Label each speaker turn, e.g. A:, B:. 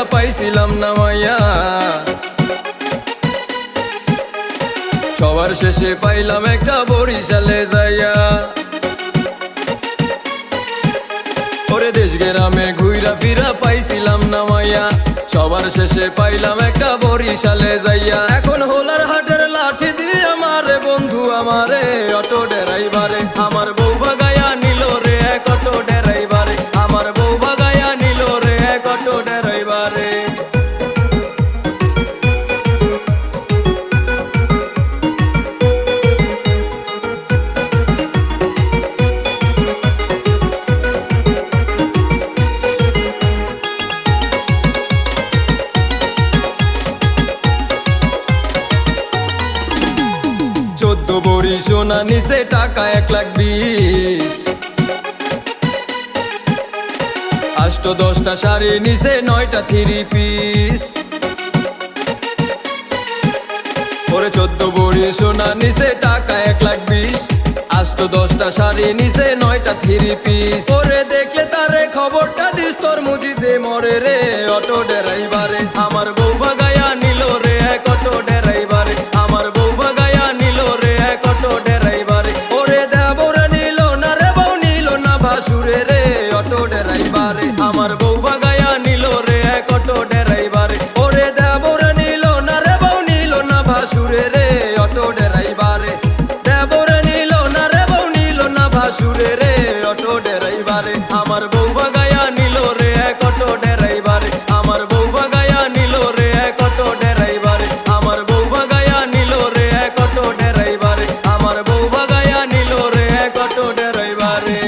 A: পাইছিলাম না মাইয়া, সবার শেষে পাইলাম একটা বরিশালে যাইয়া। ওরে দেশ গ্রামে ঘুইরা ফিরা পাইছিলাম না মাইয়া, সবার শেষে পাইলাম একটা বরিশালে যাইয়া। এখন হোলার হাটের লাঠি দিয়ে আমারে বন্ধু আমারে অটো ড্রাইভারে আমার বউ বাগায়া নিল রে এক অটো ড্রাইভারে, আমার বউ বাগায়া নিল রে এক অটো ড্রাইভারে। 14 বড়ি সোনা নিচে টাকা 1,20,000, 8-10টা শাড়ি নিচে 9টা 3 পিস। ওরে 14 বড়ি সোনা নিচে টাকা 1,20,000, 8-10টা শাড়ি নিচে 9টা 3 পিস। ওরে দেখলে তারে খবরটা দিস তোর মুজিদে মরে রে অটো ড্রাইভারে, আমার বউ বাগায়া নিল রে এক অটো ড্রাইভারে, আমার বউ বাগায়া নিল রে এক অটো ড্রাইভারে। ওরে দেবরে নিল না রে বউ নিল না ভাসুরে রে অটো ড্রাইভারে, আমার বউ বাগায়া নিল রে এক অটো ড্রাইভারে। ওরে দেবরে নিল না রে বউ নিল না ভাসুরে রে অটো ড্রাইভারে, দেবরে নিল না রে বউ নিল না ভাসুরে রে অটো ড্রাইভারে, আমার বউ বাগায়া নিল রে এক অটো ড্রাইভারে, আমার বউ বাগায়া নিল রে এক অটো ড্রাইভারে, আমার বউ বাগায়া নিল রে এক অটো ড্রাইভারে, আমার বউ বাগায়া নিল রে এক অটো ড্রাইভারে।